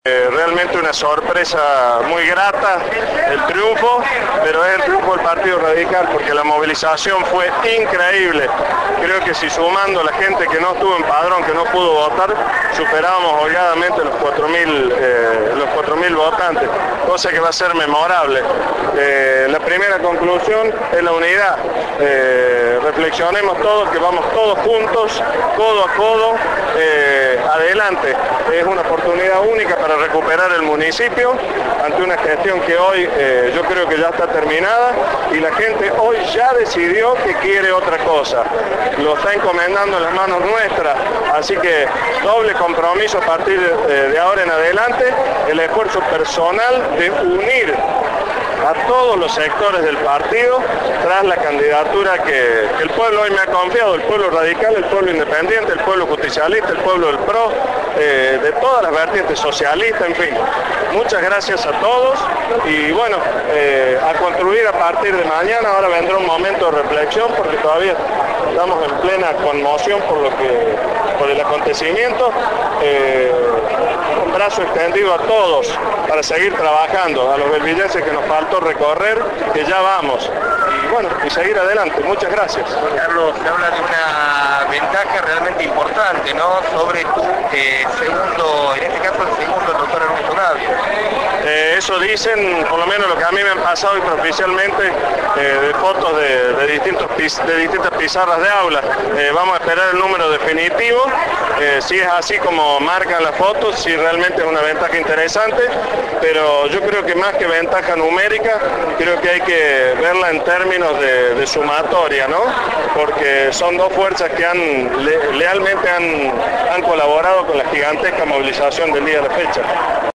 Realmente una sorpresa muy grata el triunfo, pero es el triunfo del Partido Radical porque la movilización fue increíble. Creo que si sumando la gente que no estuvo en padrón, que no pudo votar, superábamos holgadamente los 4.000 votantes, cosa que va a ser memorable. La primera conclusión es la unidad. Reflexionemos todos, que vamos todos juntos, codo a codo, adelante. Es una oportunidad única para recuperar el municipio ante una gestión que hoy yo creo que ya está terminada y la gente hoy ya decidió que quiere otra cosa. Lo está encomendando en las manos nuestras, así que doble compromiso a partir de ahora en adelante, el esfuerzo personal de unir a todos los sectores del partido tras la candidatura que el pueblo hoy me ha confiado, el pueblo radical, el pueblo independiente, el pueblo justicialista, el pueblo del PRO, de todas las vertientes socialistas, en fin. Muchas gracias a todos y bueno, a construir a partir de mañana. Ahora vendrá un momento de reflexión porque todavía estamos en plena conmoción por el acontecimiento. Un brazo extendido a todos para seguir trabajando, a los belvillenses que nos faltó recorrer, que ya vamos, y bueno, y seguir adelante. Muchas gracias. Carlos, se habla de una ventaja realmente importante, ¿no?, sobre tu segundo, en este caso el segundo, el doctor Ernesto Navia. Eso dicen, por lo menos lo que a mí me han pasado oficialmente, de fotos de distintas pizarras de aula. Vamos a esperar el número definitivo, si es así como marcan las fotos, si realmente es una ventaja interesante, pero yo creo que más que ventaja numérica, creo que hay que verla en términos de sumatoria, ¿no? Porque son dos fuerzas que lealmente han colaborado con la gigantesca movilización del día de la fecha.